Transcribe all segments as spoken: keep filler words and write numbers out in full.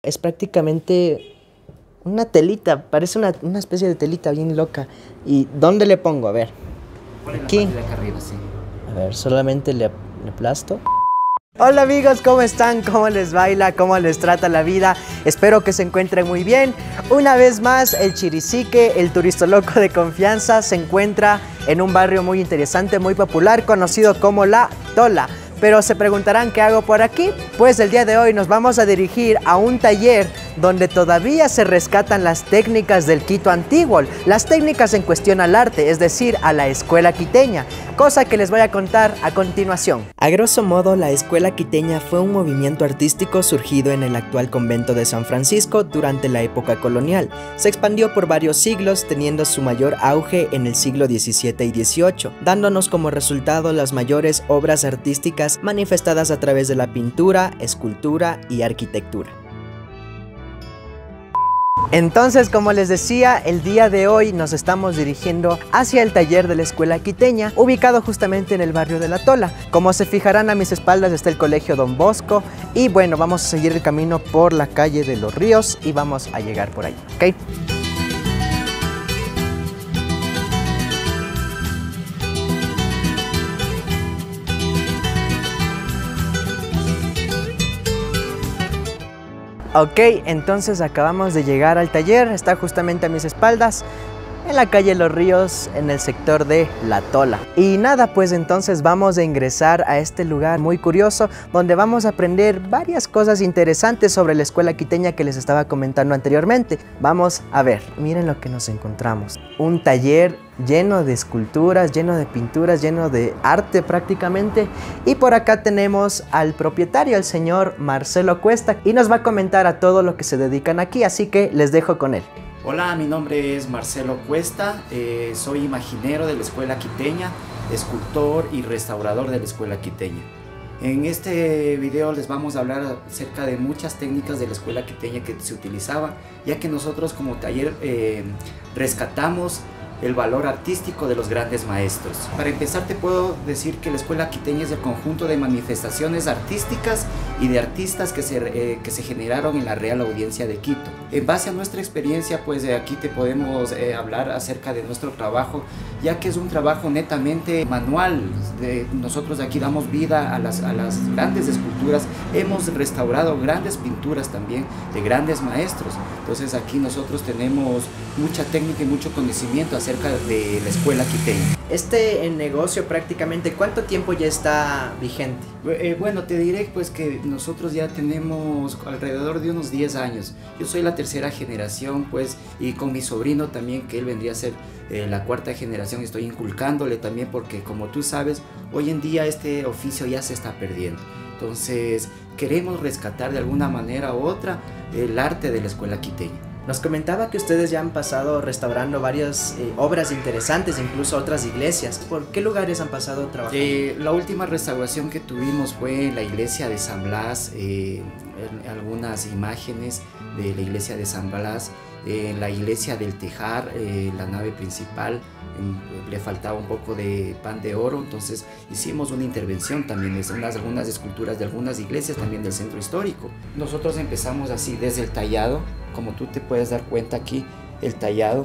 es prácticamente una telita, parece una, una especie de telita bien loca. ¿Y dónde le pongo? A ver. Aquí. De acá arriba, sí. A ver, solamente le, le aplasto. Hola amigos, ¿cómo están? ¿Cómo les baila? ¿Cómo les trata la vida? Espero que se encuentren muy bien. Una vez más, el Chiricique, el turista loco de confianza, se encuentra en un barrio muy interesante, muy popular, conocido como La Tola. Pero se preguntarán qué hago por aquí. Pues el día de hoy nos vamos a dirigir a un taller donde todavía se rescatan las técnicas del Quito antiguo, las técnicas en cuestión al arte, es decir, a la escuela quiteña, cosa que les voy a contar a continuación. A grosso modo, la escuela quiteña fue un movimiento artístico surgido en el actual convento de San Francisco durante la época colonial. Se expandió por varios siglos, teniendo su mayor auge en el siglo diecisiete y dieciocho, dándonos como resultado las mayores obras artísticas manifestadas a través de la pintura, escultura y arquitectura. Entonces, como les decía, el día de hoy nos estamos dirigiendo hacia el taller de la escuela quiteña, ubicado justamente en el barrio de La Tola. Como se fijarán, a mis espaldas está el colegio Don Bosco y bueno, vamos a seguir el camino por la calle de los Ríos y vamos a llegar por ahí, ¿ok? Ok, entonces acabamos de llegar al taller, está justamente a mis espaldas, en la calle Los Ríos, en el sector de La Tola. Y nada, pues entonces vamos a ingresar a este lugar muy curioso, donde vamos a aprender varias cosas interesantes sobre la escuela quiteña que les estaba comentando anteriormente. Vamos a ver, miren lo que nos encontramos. Un taller lleno de esculturas, lleno de pinturas, lleno de arte prácticamente. Y por acá tenemos al propietario, el señor Marcelo Cuesta, y nos va a comentar a todo lo que se dedican aquí, así que les dejo con él. Hola, mi nombre es Marcelo Cuesta, eh, soy imaginero de la escuela quiteña, escultor y restaurador de la escuela quiteña. En este video les vamos a hablar acerca de muchas técnicas de la escuela quiteña que se utilizaba, ya que nosotros como taller eh, rescatamos el valor artístico de los grandes maestros. Para empezar, te puedo decir que la escuela quiteña es el conjunto de manifestaciones artísticas y de artistas que se, eh, que se generaron en la Real Audiencia de Quito. En base a nuestra experiencia, pues de aquí te podemos eh, hablar acerca de nuestro trabajo, ya que es un trabajo netamente manual. De, nosotros de aquí damos vida a las, a las grandes esculturas, hemos restaurado grandes pinturas también de grandes maestros. Entonces aquí nosotros tenemos mucha técnica y mucho conocimiento acerca de la escuela quiteña. Este negocio prácticamente, ¿cuánto tiempo ya está vigente? Eh, bueno, te diré pues que nosotros ya tenemos alrededor de unos diez años. Yo soy la tercera generación pues, y con mi sobrino también, que él vendría a ser eh, la cuarta generación, estoy inculcándole también, porque como tú sabes, hoy en día este oficio ya se está perdiendo. Entonces queremos rescatar de alguna manera u otra el arte de la escuela quiteña. Nos comentaba que ustedes ya han pasado restaurando varias eh, obras interesantes, incluso otras iglesias. ¿Por qué lugares han pasado trabajando? Eh, la última restauración que tuvimos fue en la iglesia de San Blas, eh, en algunas imágenes de la iglesia de San Blas, en eh, la iglesia del Tejar, eh, la nave principal, en, le faltaba un poco de pan de oro, entonces hicimos una intervención también, es unas, algunas esculturas de algunas iglesias también del centro histórico. Nosotros empezamos así desde el tallado, como tú te puedes dar cuenta aquí, el tallado,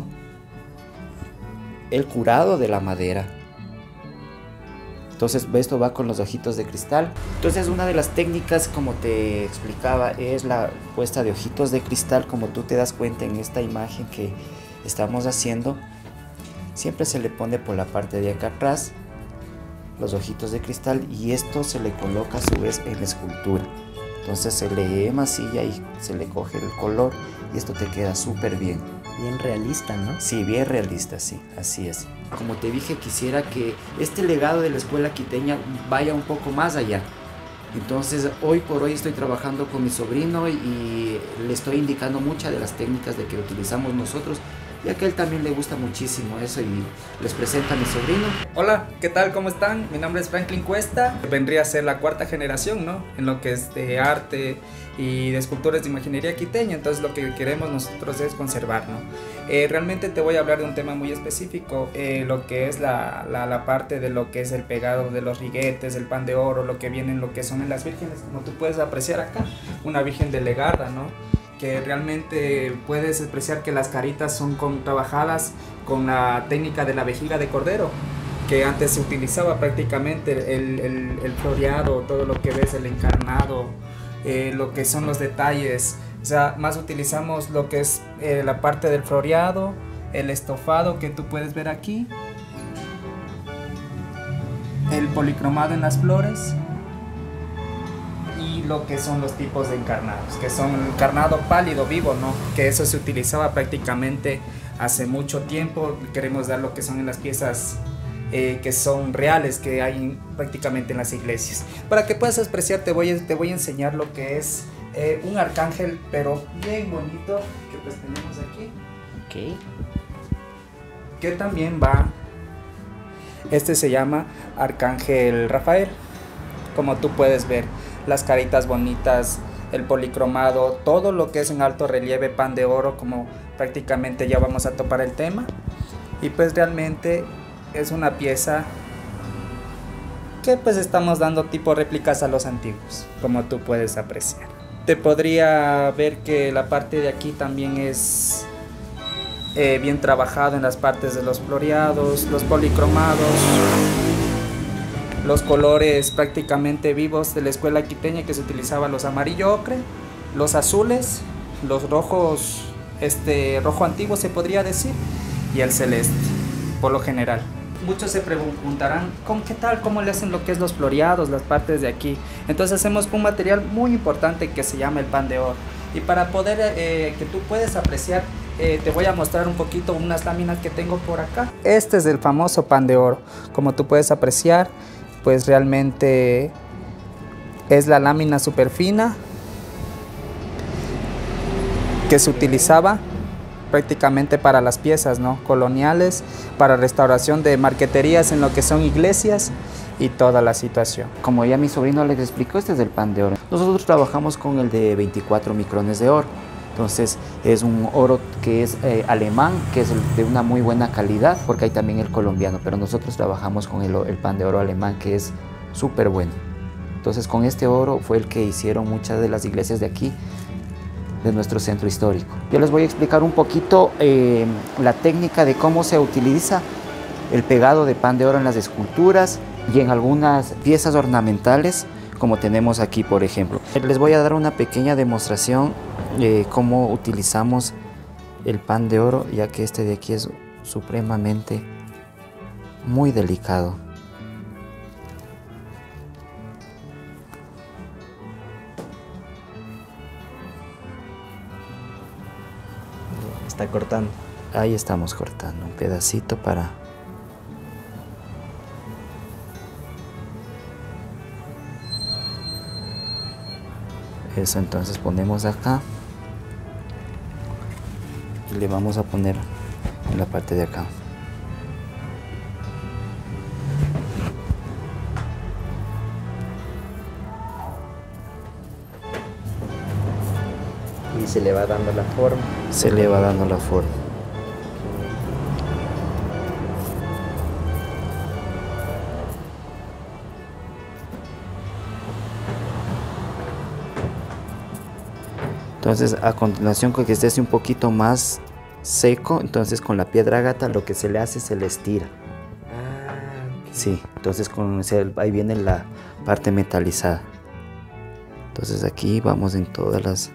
el curado de la madera. Entonces esto va con los ojitos de cristal. Entonces una de las técnicas, como te explicaba, es la puesta de ojitos de cristal. Como tú te das cuenta en esta imagen que estamos haciendo, siempre se le pone por la parte de acá atrás los ojitos de cristal, y esto se le coloca a su vez en la escultura. Entonces se le masilla y se le coge el color y esto te queda súper bien. Bien realista, ¿no? Sí, bien realista, sí, así es. Como te dije, quisiera que este legado de la escuela quiteña vaya un poco más allá. Entonces hoy por hoy estoy trabajando con mi sobrino y le estoy indicando muchas de las técnicas de que utilizamos nosotros, ya que a él también le gusta muchísimo eso, y les presento a mi sobrino. Hola, ¿qué tal? ¿Cómo están? Mi nombre es Franklin Cuesta. Vendría a ser la cuarta generación, ¿no? En lo que es de arte y de esculturas de imaginería quiteña. Entonces lo que queremos nosotros es conservar, ¿no? Eh, realmente te voy a hablar de un tema muy específico, eh, lo que es la, la, la parte de lo que es el pegado de los riguetes, el pan de oro, lo que viene en lo que son en las vírgenes, como tú puedes apreciar acá, una virgen de Legarda, ¿no? que realmente puedes apreciar que las caritas son con, trabajadas con la técnica de la vejiga de cordero, que antes se utilizaba prácticamente el, el, el floreado, todo lo que ves, el encarnado, eh, lo que son los detalles. O sea, más utilizamos lo que es eh, la parte del floreado, el estofado que tú puedes ver aquí, el policromado en las flores y lo que son los tipos de encarnados, que son el encarnado pálido vivo, ¿no? Que eso se utilizaba prácticamente hace mucho tiempo. Queremos dar lo que son en las piezas eh, que son reales, que hay prácticamente en las iglesias. Para que puedas apreciar, te voy a, te voy a enseñar lo que es eh, un arcángel, pero bien bonito, que pues tenemos aquí. Ok. Que también va, este se llama Arcángel Rafael, como tú puedes ver, las caritas bonitas, el policromado, todo lo que es en alto relieve, pan de oro, como prácticamente ya vamos a topar el tema. Y pues realmente es una pieza que pues estamos dando tipo réplicas a los antiguos, como tú puedes apreciar. Te podría ver que la parte de aquí también es eh, bien trabajado en las partes de los floreados, los policromados, los colores prácticamente vivos de la escuela quiteña, que se utilizaban los amarillo ocre, los azules, los rojos, este rojo antiguo se podría decir, y el celeste, por lo general. Muchos se preguntarán, ¿con qué tal? ¿Cómo le hacen lo que es los floreados, las partes de aquí? Entonces hacemos un material muy importante que se llama el pan de oro. Y para poder eh, que tú puedas apreciar, eh, te voy a mostrar un poquito unas láminas que tengo por acá. Este es el famoso pan de oro. Como tú puedes apreciar, pues realmente es la lámina súper fina que se utilizaba prácticamente para las piezas, ¿no?, coloniales, para restauración de marqueterías en lo que son iglesias y toda la situación. Como ya mi sobrino les explicó, este es el pan de oro. Nosotros trabajamos con el de veinticuatro micrones de oro. Entonces es un oro que es eh, alemán, que es de una muy buena calidad, porque hay también el colombiano, pero nosotros trabajamos con el, el pan de oro alemán, que es súper bueno. Entonces con este oro fue el que hicieron muchas de las iglesias de aquí, de nuestro centro histórico. Yo les voy a explicar un poquito eh, la técnica de cómo se utiliza el pegado de pan de oro en las esculturas y en algunas piezas ornamentales, como tenemos aquí, por ejemplo. Les voy a dar una pequeña demostración de cómo utilizamos el pan de oro, ya que este de aquí es supremamente muy delicado. Está cortando. Ahí estamos cortando un pedacito para... Eso, entonces ponemos acá y le vamos a poner en la parte de acá. Y se le va dando la forma. Se le va dando la forma. Entonces a continuación, con que esté un poquito más seco, entonces con la piedra ágata lo que se le hace, se le estira. Ah, okay. Sí, entonces con ahí viene la parte metalizada. Entonces aquí vamos en todas las...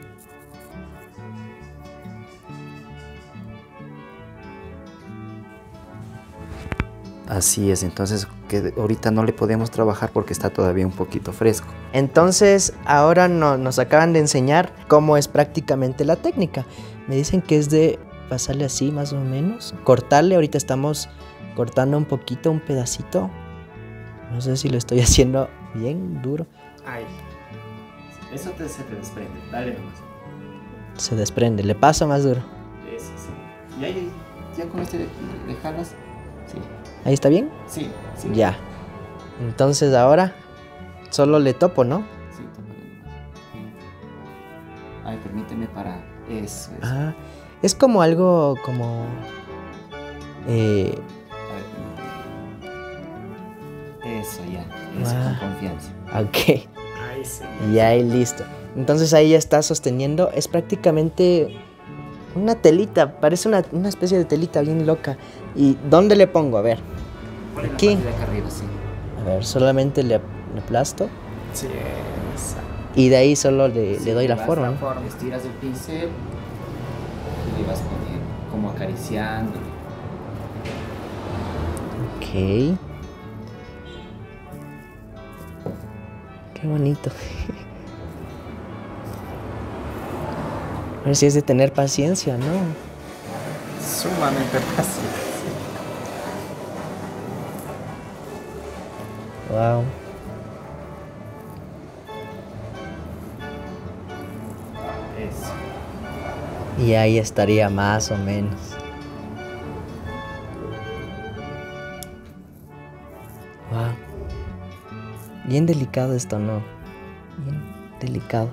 Así es, entonces que ahorita no le podemos trabajar porque está todavía un poquito fresco. Entonces ahora no, nos acaban de enseñar cómo es prácticamente la técnica. Me dicen que es de pasarle así más o menos, cortarle. Ahorita estamos cortando un poquito, un pedacito. No sé si lo estoy haciendo bien duro. Ahí. Eso te, se te desprende, dale nomás. Se desprende, le paso más duro. Eso, sí. Y ahí ya con este le jalas. Sí. ¿Ahí está bien? Sí, sí. Ya. Entonces ahora solo le topo, ¿no? Sí, tópale nomás. Ay, permíteme para eso. eso. Ah, es como algo como... Eh, A ver, eso ya, eso Ah. con confianza. ok. Ahí sí. Y ahí listo. Entonces ahí ya está sosteniendo. Es prácticamente una telita, parece una, una especie de telita bien loca. ¿Y dónde le pongo? A ver. Aquí. De acá arriba, sí. A ver, solamente le, le aplasto. Sí, exacto. Y de ahí solo le, Sí, le doy la vas forma, la ¿no? forma. Estiras el pincel y le vas poniendo, como acariciando. Ok. Qué bonito. A ver si es de tener paciencia, ¿no? Sumamente fácil. Wow. Eso. Y ahí estaría más o menos. Wow. Bien delicado esto, ¿no? Bien delicado.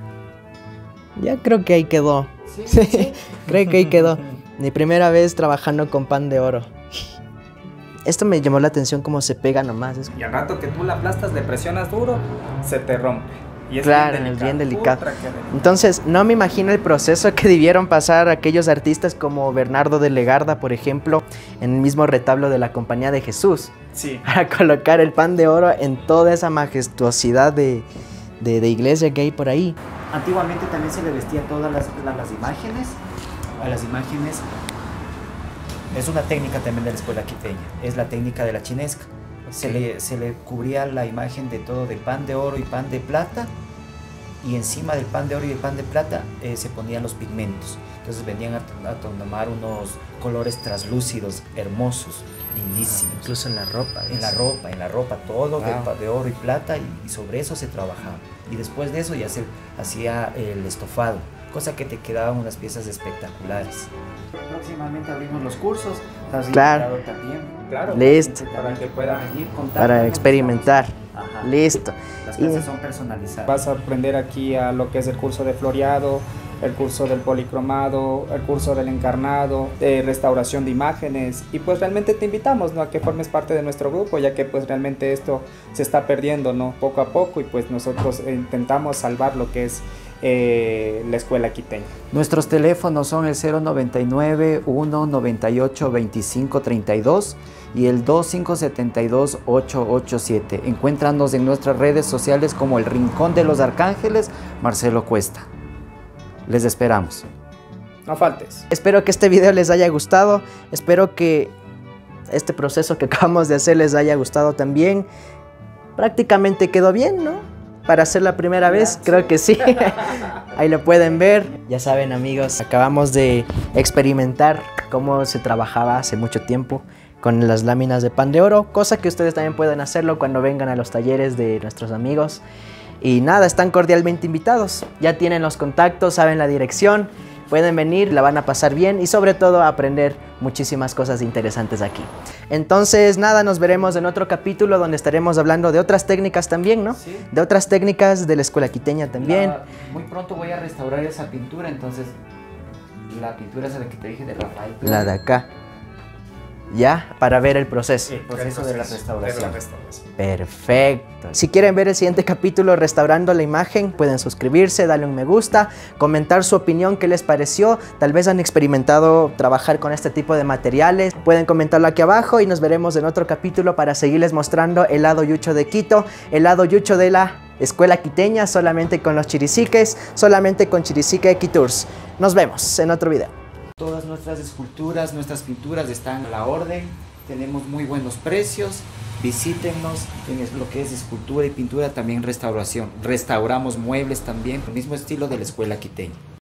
Ya creo que ahí quedó. Sí, sí, sí. Creo que ahí quedó. Mi primera vez trabajando con pan de oro. Esto me llamó la atención cómo se pega nomás. Es... Y al rato que tú la aplastas, le presionas duro, se te rompe. Y es Claro, bien es delicado. bien delicado. Ultra que delicado. Entonces, no me imagino el proceso que debieron pasar aquellos artistas como Bernardo de Legarda, por ejemplo, en el mismo retablo de la Compañía de Jesús, Sí. para colocar el pan de oro en toda esa majestuosidad de, de, de iglesia que hay por ahí. Antiguamente también se le vestía todas las, las, las imágenes. A las imágenes. Es una técnica también de la escuela quiteña. Es la técnica de la chinesca. Se le, se le cubría la imagen de todo de pan de oro y pan de plata. Y encima del pan de oro y el pan de plata eh, se ponían los pigmentos. Entonces venían a, a tomar unos colores translúcidos, hermosos, lindísimos. Incluso en la ropa. En la ropa, en la ropa, todo de, Wow. de oro y plata, y, y sobre eso se trabajaba. Y después de eso ya se hacía el estofado, cosa que te quedaban unas piezas espectaculares. Próximamente abrimos los cursos. Estás Claro. invitado también. Claro. Listo. Para que pueda venir, Para experimentar. Ajá. Listo. Las Y- clases son personalizadas. Vas a aprender aquí a lo que es el curso de floreado, el curso del policromado, el curso del encarnado, de restauración de imágenes, y pues realmente te invitamos, ¿no?, a que formes parte de nuestro grupo, ya que pues realmente esto se está perdiendo, ¿no?, poco a poco, y pues nosotros intentamos salvar lo que es eh, la escuela quiteña. Nuestros teléfonos son el cero noventa y nueve, uno noventa y ocho, veinticinco treinta y dos y el dos cinco siete dos, ocho ocho siete. Encuéntranos en nuestras redes sociales como El Rincón de los Arcángeles, Marcelo Cuesta. Les esperamos. No faltes. Espero que este video les haya gustado. Espero que este proceso que acabamos de hacer les haya gustado también. Prácticamente quedó bien, ¿no? Para hacer la primera vez, creo que sí. Ahí lo pueden ver. Ya saben, amigos, acabamos de experimentar cómo se trabajaba hace mucho tiempo con las láminas de pan de oro, cosa que ustedes también pueden hacerlo cuando vengan a los talleres de nuestros amigos. Y nada, están cordialmente invitados. Ya tienen los contactos, saben la dirección. Pueden venir, la van a pasar bien y sobre todo aprender muchísimas cosas interesantes aquí. Entonces, nada, nos veremos en otro capítulo donde estaremos hablando de otras técnicas también, ¿no? Sí. De otras técnicas de la escuela quiteña también. La- muy pronto voy a restaurar esa pintura, entonces la pintura es la que te dije de Rafael. La de acá. Ya, para ver el proceso. El proceso de la restauración. De la restauración. Perfecto. Si quieren ver el siguiente capítulo restaurando la imagen, pueden suscribirse, darle un me gusta, comentar su opinión, qué les pareció. Tal vez han experimentado trabajar con este tipo de materiales. Pueden comentarlo aquí abajo y nos veremos en otro capítulo para seguirles mostrando el lado yucho de Quito, el lado yucho de la escuela quiteña, solamente con los chiriciques, solamente con Chiricique Quitours. Nos vemos en otro video. Todas nuestras esculturas, nuestras pinturas están a la orden. Tenemos muy buenos precios. Visítenos en lo que es escultura y pintura, también restauración. Restauramos muebles también, con el mismo estilo de la escuela quiteña.